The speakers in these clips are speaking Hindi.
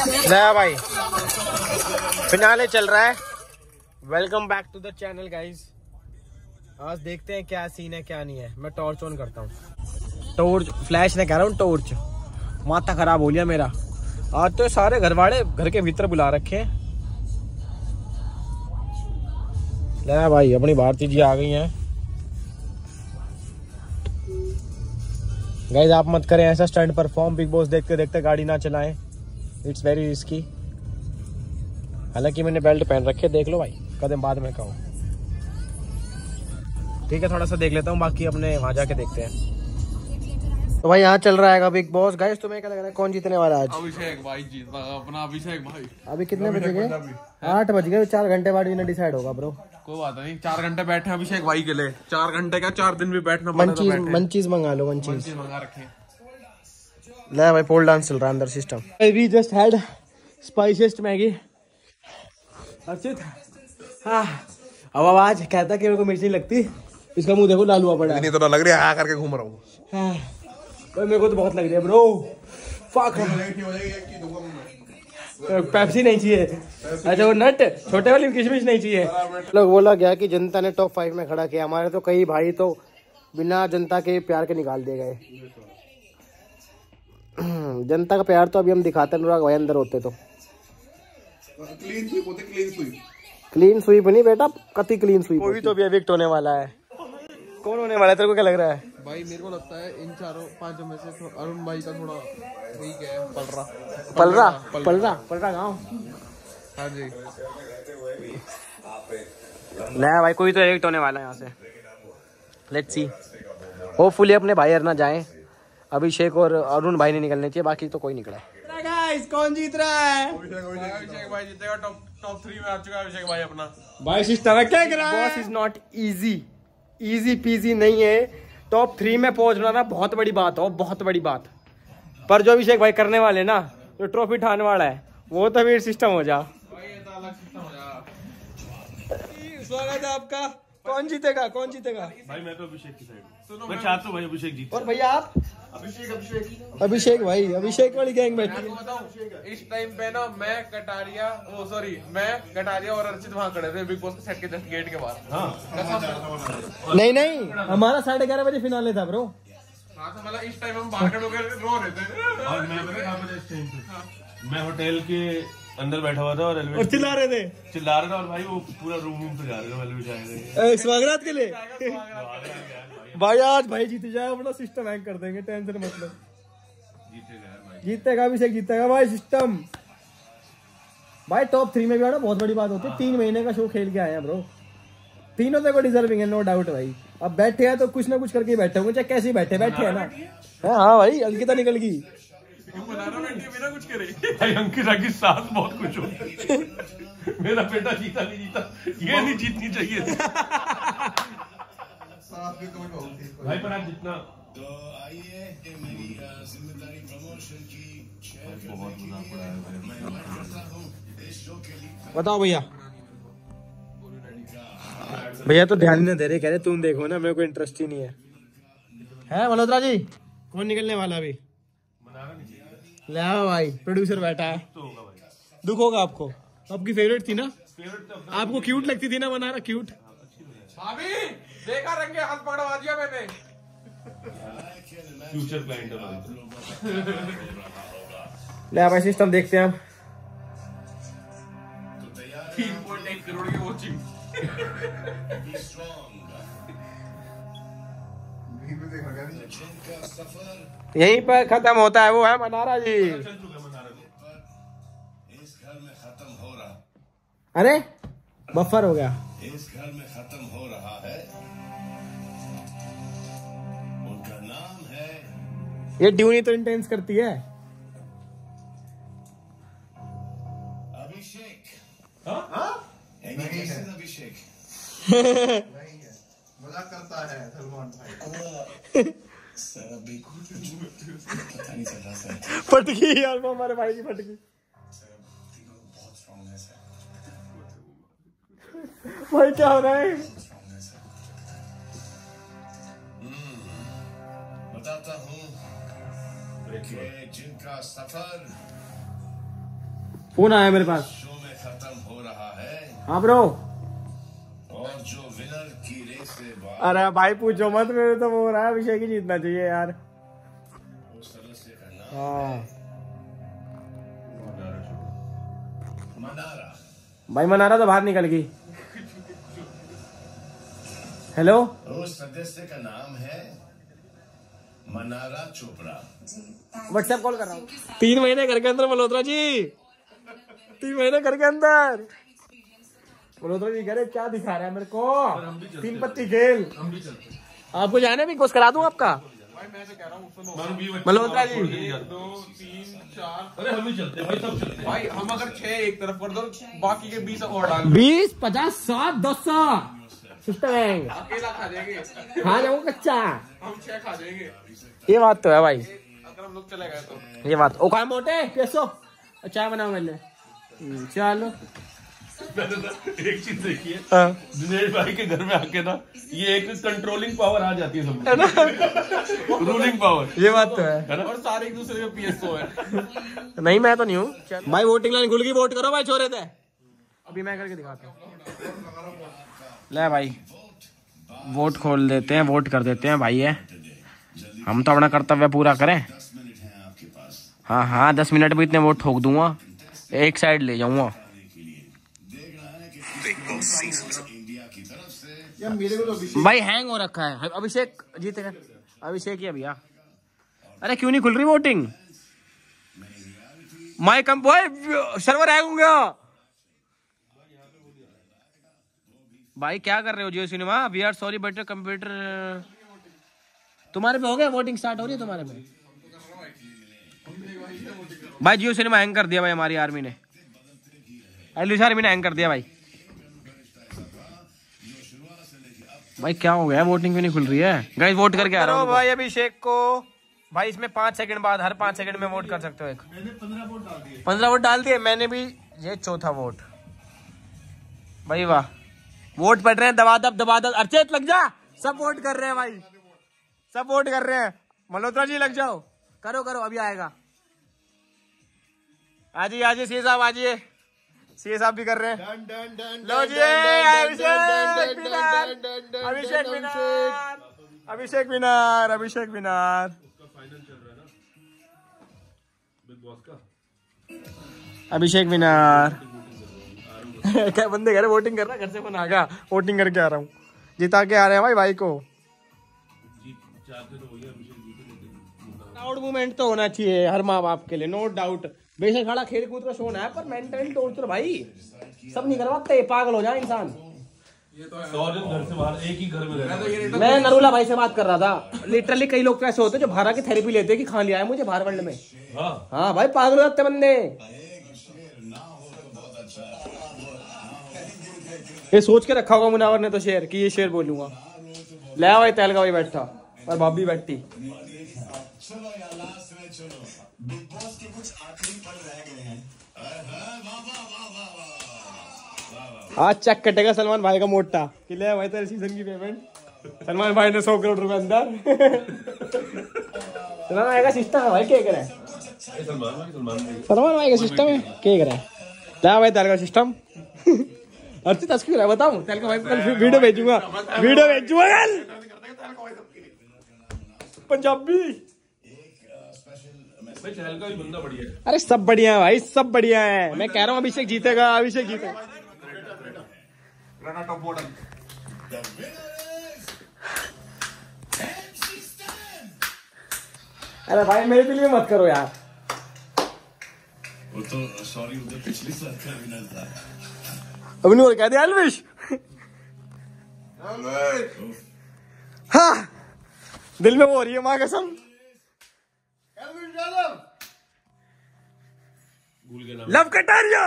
नया भाई फिनाले चल रहा है। Welcome back to the channel guys. आज देखते हैं क्या सीन है क्या नहीं है। मैं टॉर्च ऑन करता हूँ। टॉर्च फ्लैश नहीं कह रहा हूँ, टॉर्च। माथा खराब हो लिया मेरा। आज तो सारे घर वाले घर के भीतर बुला रखे हैं। ले भाई अपनी भारती जी आ गई हैं। गाइज आप मत करें ऐसा स्टंट परफॉर्म। बिग बॉस देखते देखते गाड़ी ना चलाएं, इट्स वेरी रिस्की। हालांकि मैंने बेल्ट पहन रखे, देख लो भाई, कदम बाद में कहो। ठीक है थोड़ा सा देख लेता हूँ, बाकी अपने वहां जाके देखते हैं। तो भाई यहाँ चल रहा है बिग बॉस। गाइस तुम्हें क्या लग रहा है कौन जीतने वाला है आज? अभिषेक भाई जीत अपना अभिषेक भाई। अभी कितने बजे गए? 8 बज गए। 4 घंटे बाद विनर डिसाइड होगा ब्रो। कोई बात नहीं, 4 घंटे बैठे अभिषेक भाई के लिए। 4 घंटे का 4 दिन भी बैठना मंचीज मंगा लो। मंचीज मंगा रखे। ले भाई पोल डांस चल रहा है अंदर system. We just had spiciest Maggi. Archit हाँ अब आवाज कहता कि मेरे को मिर्ची लगती। इसका मुंह देखो लाल हुआ पड़ा है। नहीं तो ना लग रही है, करके घूम रहा हूँ। मेरे को तो बहुत लग रही है ब्रो। फक पेप्सी नहीं चाहिए। अच्छा वो नट छोटे वाली किशमिश नहीं चाहिए। लोग बोला गया कि जनता ने टॉप 5 में खड़ा किया। हमारे तो कई भाई तो बिना जनता के प्यार के निकाल दिए गए। जनता का प्यार तो अभी हम दिखाते अनुराग भाई अंदर होते तो। क्लीन स्वीप नहीं बेटा, कति क्लीन स्वीप। कोई तो भी एविक्ट होने वाला है। कौन होने वाला है तेरे को क्या लग रहा है? भाई मेरे को लगता है इन 4-5 में से तो अरुण भाई का थोड़ा ठीक है। पलरा गाँव। हाँ जी नया भाई कोई तो एविक्ट होने वाला है यहाँ से। लेट्स सी, होपफुली अपने भाई अरना जाएं। अभिषेक और अरुण भाई नहीं निकलने चाहिए, बाकी तो कोई निकला। कौन जीत रहा है? अभिषेक भाई जीतेगा। टॉप 3 में आ चुका है अभिषेक भाई अपना। भाई सिस्टम क्या कर रहा है? Boss is not easy PG नहीं है। टॉप 3 में पहुंचना ना बहुत बड़ी बात हो, बहुत बड़ी बात। पर जो अभिषेक भाई करने वाले ना, जो ट्रॉफी उठाने वाला है, वो तो फिर सिस्टम हो जा। स्वागत है आपका। कौन जीतेगा? भाई मैं तो अभिषेक की साइड हूं। मैं चाहता हूं भाई अभिषेक जीते। और भैया आप? अभिषेक भाई, अभिषेक वाली गैंग बैठी है। इस टाइम पे ना मैं कटारिया और अर्चित वहाँ खड़े थे बिग बॉस के सेट के जस्ट गेट के बाहर। नहीं हमारा 11:30 बजे फिनाले था ब्रो। हाँ तो मतलब इस टाइम हम बाहर खड़े होकर रो रहे थे। और मैं होटल के अंदर बैठा हुआ था और चिल्ला रहे थे और भाई वो पूरा रूम से जा रहे थे स्वागत के लिए। भाई आज भाई जीत जाए, अपना सिस्टम हैंग कर देंगे, टेंशन मतलब। जीतेगा अभिषेक, जीतेगा भाई सिस्टम। भाई टॉप 3 में भी आना बहुत बड़ी बात होती है। 3 महीने का शो खेल के आए हैं ब्रो। तीनों देखो डिजर्विंग है, नो डाउट भाई। अब बैठे हैं तो कुछ ना कुछ करके बैठे होंगे, चाहे कैसे बैठे है ना। हाँ भाई अंकिता निकल गई। बिना कुछ करे भाई अंकिता की सास बहुत खुश हो। मेरा बेटा जीता नहीं जीता, ये नहीं जीतनी चाहिए थी। भाई पर आप जितना बताओ भैया तो ध्यान नहीं दे रहे, कह रहे तुम देखो ना, मेरे को इंटरेस्ट ही नहीं है मल्होत्रा जी? कौन निकलने वाला अभी? ले भाई प्रोड्यूसर बैठा है। दुख होगा आपको, आपकी फेवरेट थी ना? आपको क्यूट लगती थी ना मनारा? क्यूट भाभी देखा रंगे हाथ पकड़वा दिया मैंने। फ्यूचर क्लाइंट है। ले भाई सिस्टम देखते हैं हम। 3.8 करोड़ की वॉचिंग। यहीं पर खत्म होता है, वो है मनारा जी। इस घर में खत्म हो रहा। अरे बफर हो गया। इस घर में खत्म हो रहा है। उनका नाम है। ये ड्यूनी तो इंटेंस करती है। अभिषेक। अभिषेक मजाक करता है सलमान भाई। सर अभी पता नहीं चल रहा सर। फटकी यार, वो हमारे भाई की फटकी। बहुत स्ट्रॉन्ग है सर। भाई क्या हो रहा है? बताता हूँ कि जिनका सफर फोन आया मेरे पास। शो में खत्म हो रहा है हाँ ब्रो। और जो विनर की रेस से अरे भाई पूछो मत, मेरे तो वो हो रहा है अभिषेक ही जीतना चाहिए यार। उस सदस्य का नाम हाँ मनारा। भाई मनारा तो बाहर निकल गई। हेलो, उस सदस्य का नाम है मनारा चोपड़ा। व्हाट्सएप कॉल कर रहा हूँ। 3 महीने घर के अंदर मल्होत्रा जी, 3 महीने घर के अंदर मल्होत्रा जी कह रहे क्या दिखा रहा है मेरे को। 3 पत्ती खेल। आपको जाने भी कोस करा दूं आपका। भाई मैं तो कह रहा हूँ सुनो मल्होत्रा जी 1 2 3 4। अरे हम ही चलते भाई, सब चलते भाई हम अगर 6 एक तरफ कर दो, बाकी के 20 और डाल 20 50 60 200 सिस्टम है। अकेला खा जाएंगे, खा जाऊँ कच्चा। हम 6 खा जाएंगे ये बात तो है भाई, अगर हम लोग चले गए तो। ये बात। ओ काय मोटे कैसो चाय बनाओ मेरे लिए। चलो एक चीज देखिए, हाँ। दिनेश भाई के घर में आके ना ये एक कंट्रोलिंग पावर आ जाती है सब, रूलिंग पावर। ये बात तो है। और सारे एक दूसरे के PSO है। नहीं मैं तो नहीं हूँ भाई। वोटिंग लाइन खुल गई, वोट करो भाई छोरे थे। अभी मैं करके दिखाता हूँ। ले भाई वोट खोल देते हैं, वोट कर देते हैं भाई। है हम तो अपना कर्तव्य पूरा करें। 10 मिनट है आपके पास। हाँ हाँ 10 मिनट में इतने वोट ठोक दूंगा, एक साइड ले जाऊंगा। इंडिया की तरफ से भाई हैंग हो रखा है। अभिषेक जीतेगा, अभिषेक ही भैया। अरे क्यों नहीं खुल रही voting? My come server hang हो गया। भाई क्या कर रहे हो Jio Cinema? We are sorry but computer. तुम्हारे पे हो गया वोटिंग स्टार्ट हो रही है तुम्हारे पे? भाई जियो सिनेमा हैंग कर दिया भाई हमारी आर्मी ने, एलयूसी आर्मी ने हैंग कर दिया भाई। भाई क्या हो गया, वोटिंग क्यों नहीं खुल रही है? गाइस वोट करके आ रहा हूँ भाई अभिषेक को। भाई इसमें 5 सेकंड बाद, हर 5 सेकंड में वोट कर सकते हो। एक मैंने 15 वोट डाल दिए मैंने भी। ये चौथा वोट भाई। वाह वोट पड़ रहे हैं, दबा दब। अर्चित लग जा, सब वोट कर रहे हैं भाई, सब वोट कर रहे हैं। मल्होत्रा जी लग जाओ, करो अभी आएगा। आजिए सी साहब आजिए, सी साहब भी कर रहे हैं। लो जी अभिषेक विनर। अभिषेक विनर। क्या बंदे कह रहे वोटिंग कर रहा है, घर से फोन आ गया, वोटिंग करके आ रहा हूँ। जिता के आ रहे हैं भाई को। प्राउड मूवमेंट तो होना चाहिए हर माँ बाप के लिए, नो डाउट। बेशक खड़ा खेल कूद का शो है, पर मेंटल टॉर्चर भाई सब नहीं करवाते, पागल हो जाए इंसान। 100 दिन घर से बाहर, एक ही घर में रहना। मैं नरूला भाई से बात कर रहा था। लिटरली कई लोग तो ऐसे होते हैं जो बाहर की थेरेपी लेते हैं कि खा लिया है मुझे बाहर वर्ल्ड में। हाँ भाई पागल हो जाते बंदे। ये सोच के रखा होगा मुनावर ने तो शेर कि ये शेर बोलूंगा। ले भाई तेल का भाई बैठा और भाभी बैठी। चलो यार लास्ट में चलो, बिग बॉस के कुछ आखिरी पल रह गए हैं। आज चेक कटेगा सलमान भाई का मोटा कि ले भाई तेरे सीजन की पेमेंट। सलमान भाई ने 100 करोड़ रुपए अंदर। सलमान भाई का सिस्टम है भाई, क्या करे? सलमान भाई का सिस्टम है, क्या करे? ले भाई तेल का सिस्टम। अर्चित तस्वीर है बताऊं, तेल का भाई कल वीडियो भेजूंगा कल पंजाबी। का भी बंदा बढ़िया है। अरे सब बढ़िया है भाई, सब बढ़िया है। मैं कह रहा हूँ अभिषेक जीतेगा। अरे भाई मेरे के लिए मत करो यार। वो तो सॉरी उधर पिछली साल का विनर था। अब नहीं कह दिया अलविश। हाँ दिल में वो हो रही है माँ कसम। लव कटारिया।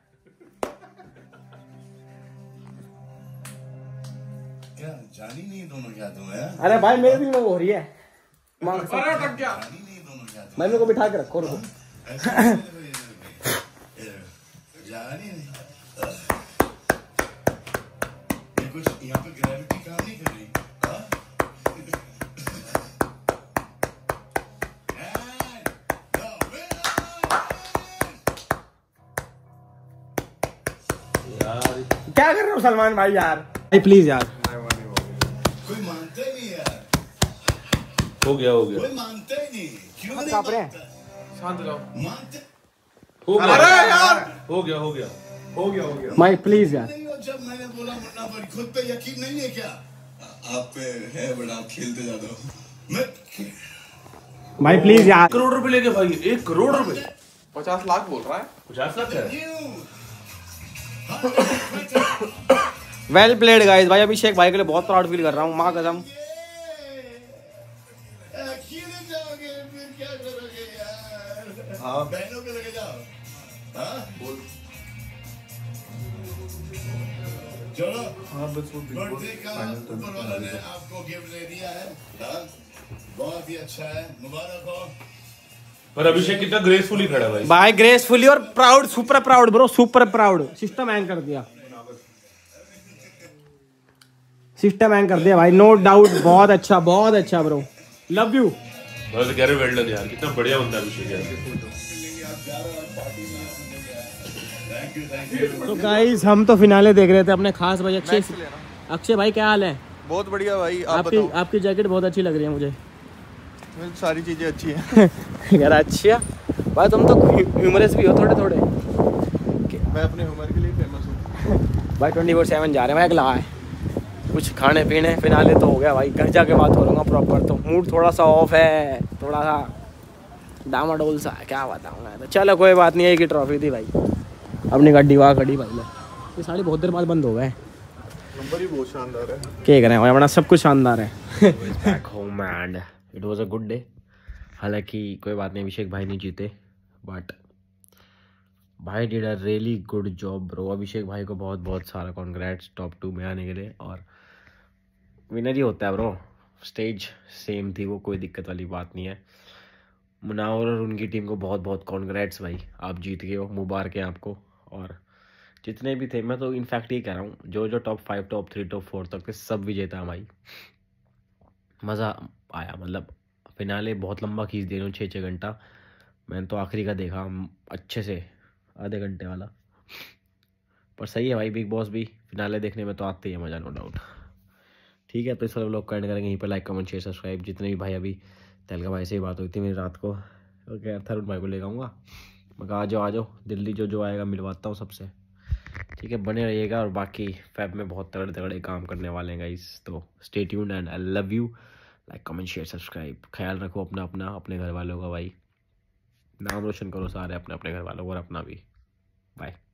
क्या जानी नहीं दोनों क्या तुम्हें? अरे भाई मेरे दिल में वो हो रही है माँ कसम। जानी नहीं दोनों क्या मैं मेरे को बिठा के रखो रुको। जानी नहीं कुछ यहाँ पे ग्रेविटी काम नहीं कर रही। यार क्या कर रहे हो सलमान भाई यार? भाई प्लीज यार। कोई मानता ही नहीं यार, हो गया कोई मानता ही नहीं। क्यों नहीं कांप रहे हैं? मानता? शांत जाओ। मानते हो गया। अरे यार हो गया हो गया। भाई प्लीज यार। नहीं हो जब मैंने बोला मुन्ना पर खुद पे यकीन नहीं है क्या? आप पे है बड़ा, आप खेलते जाते हो। मैं भाई प्लीज यार। करोड़ रुपए लेके भाई, 1 करोड़ रुपए, 50 लाख बोल रहा है। 50 लाख है। Well played guys. भाई अभिषेक भाई के लिए बहुत प्राउड फील कर रहा हूँ, माँ कसम। अकेले जाओगे फिर क्या करोगे यार? हाँ बहनों को लेके जाओ। हाँ बोल चलो। हाँ बस वो बर्थडे का ऊपर वाला ने आपको गिफ्ट दे दिया है। हाँ बहुत ही अच्छा है, मुबारक हो। पर अभिषेक कितना ग्रेसफुली खड़ा है भाई। भाई ग्रेसफुली और proud, super proud bro, super proud. System hang कर दिया, सिस्टम हैंग कर दिया भाई, नो डाउट। बहुत अच्छा ब्रो, लव यू। बस कह रहे वेल डन यार, कितना बढ़िया बंदा है अभिषेक यार। तो गाइस हम तो फिनाले देख रहे थे अपने खास भाई अक्षय। अक्षय भाई क्या हाल है? बहुत बढ़िया भाई, आप आपकी जैकेट बहुत अच्छी लग रही है मुझे। सारी चीजें अच्छी हैं। यार अच्छा भाई, तुम तो ह्यूमरस भी हो थोड़े थोड़े। मैं अपने ह्यूमर के लिए फेमस हूँ भाई 24/7 जा रहे हैं। मैं अगला है कुछ खाने पीने, फिनाले तो हो गया भाई, घर जाके बात करूँगा प्रॉपर। तो मूड थोड़ा सा ऑफ है, थोड़ा सा डामाडोल सा है, क्या बताऊँगा। तो चलो कोई बात नहीं, एक ही ट्रॉफी थी भाई, अपनी गाड़ी वहाँ खड़ी भाई। ये साड़ी बहुत देर बाद बंद हो गए। नंबर ही बहुत शानदार है। क्या करें भाई, अपना सब कुछ शानदार है। Back home and it was a good day. हालांकि कोई बात नहीं, अभिषेक भाई नहीं जीते, बट भाई did a really good job bro. Abhishek भाई को बहुत बहुत सारा कॉन्ग्रेट्स टॉप 2 में आने के लिए। और विनर ही होता है ब्रो, स्टेज सेम थी वो, कोई दिक्कत वाली बात नहीं है। मुनावर और उनकी टीम को बहुत बहुत कॉन्ग्रेट्स भाई, आप जीत गए हो, मुबारक है आपको। और जितने भी थे, मैं तो इनफैक्ट ये कह रहा हूँ, जो टॉप 5 टॉप 3 टॉप 4 तक के सब विजेता भाई। मज़ा आया, मतलब फिनाले बहुत लंबा खींच दे रहे हूँ, 6-6 घंटा। मैंने तो आखिरी का देखा अच्छे से, आधे घंटे वाला। पर सही है भाई, बिग बॉस भी फिनाले देखने में तो आते ही है मज़ा, नो डाउट। ठीक है, तो इस वाले ब्लॉग को एंड करेंगे यहीं पर। Like comment share subscribe. जितने भी भाई, अभी तहलका भाई से ही बात हुई थी मेरी रात को, ओके थरुण भाई को ले आऊँगा। मैं कहा आ जाओ दिल्ली, जो आएगा मिलवाता हूँ सबसे। ठीक है, बने रहिएगा। और बाकी फैब में बहुत तगड़े तगड़े काम करने वाले हैं गाइस, तो stay tuned and I love you. Like comment share subscribe. ख्याल रखो अपना अपने घर वालों का भाई, नाम रोशन करो सारे अपने घर वालों को और अपना भी। बाय।